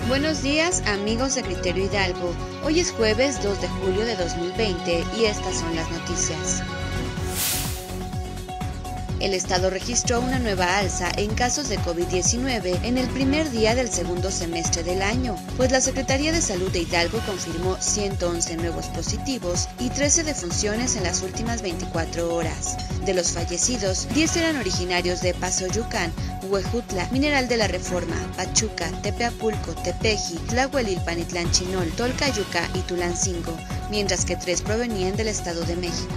Buenos días, amigos de Criterio Hidalgo. Hoy es jueves 2 de julio de 2020 y estas son las noticias. El Estado registró una nueva alza en casos de COVID-19 en el primer día del segundo semestre del año, pues la Secretaría de Salud de Hidalgo confirmó 111 nuevos positivos y 13 defunciones en las últimas 24 horas. De los fallecidos, 10 eran originarios de Pasoyucan, Huejutla, Mineral de la Reforma, Pachuca, Tepeapulco, Tepeji, Tlahuelilpan y Tlanchinol, Tolcayuca y Tulancingo, mientras que 3 provenían del Estado de México.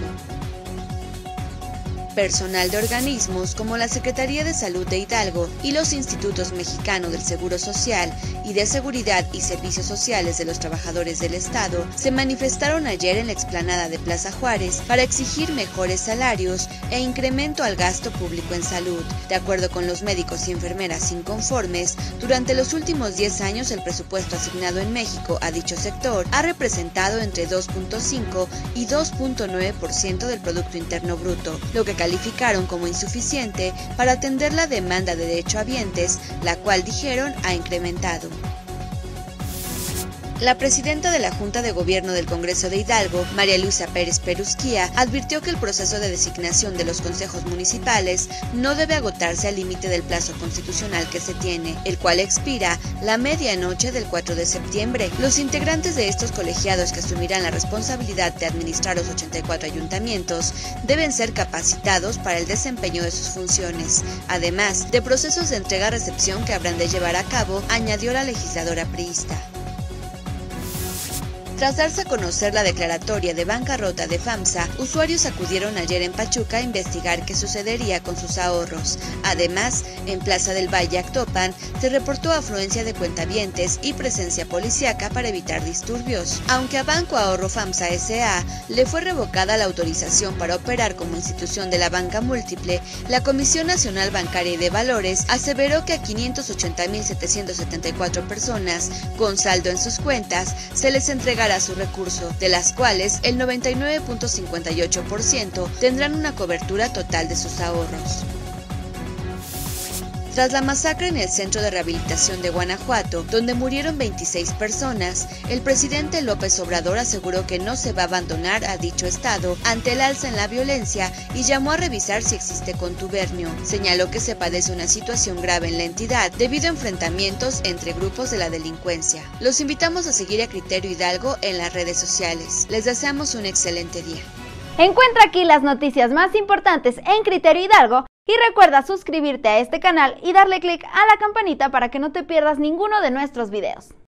Personal de organismos como la Secretaría de Salud de Hidalgo y los Institutos Mexicanos del Seguro Social y de Seguridad y Servicios Sociales de los Trabajadores del Estado se manifestaron ayer en la explanada de Plaza Juárez para exigir mejores salarios e incremento al gasto público en salud. De acuerdo con los médicos y enfermeras inconformes, durante los últimos 10 años el presupuesto asignado en México a dicho sector ha representado entre 2.5 y 2.9% del Producto Interno Bruto, lo que calificaron como insuficiente para atender la demanda de derechohabientes, la cual dijeron ha incrementado. La presidenta de la Junta de Gobierno del Congreso de Hidalgo, María Luisa Pérez Perusquía, advirtió que el proceso de designación de los consejos municipales no debe agotarse al límite del plazo constitucional que se tiene, el cual expira la medianoche del 4 de septiembre. Los integrantes de estos colegiados que asumirán la responsabilidad de administrar los 84 ayuntamientos deben ser capacitados para el desempeño de sus funciones, además de procesos de entrega-recepción que habrán de llevar a cabo, añadió la legisladora priista. Tras darse a conocer la declaratoria de bancarrota de FAMSA, usuarios acudieron ayer en Pachuca a investigar qué sucedería con sus ahorros. Además, en Plaza del Valle Actopan se reportó afluencia de cuentavientes y presencia policíaca para evitar disturbios. Aunque a Banco Ahorro FAMSA S.A. le fue revocada la autorización para operar como institución de la banca múltiple, la Comisión Nacional Bancaria y de Valores aseveró que a 580,774 personas con saldo en sus cuentas se les entregará su recurso, de las cuales el 99.58% tendrán una cobertura total de sus ahorros. Tras la masacre en el Centro de Rehabilitación de Guanajuato, donde murieron 26 personas, el presidente López Obrador aseguró que no se va a abandonar a dicho estado ante el alza en la violencia y llamó a revisar si existe contubernio. Señaló que se padece una situación grave en la entidad debido a enfrentamientos entre grupos de la delincuencia. Los invitamos a seguir a Criterio Hidalgo en las redes sociales. Les deseamos un excelente día. Encuentra aquí las noticias más importantes en Criterio Hidalgo y recuerda suscribirte a este canal y darle clic a la campanita para que no te pierdas ninguno de nuestros videos.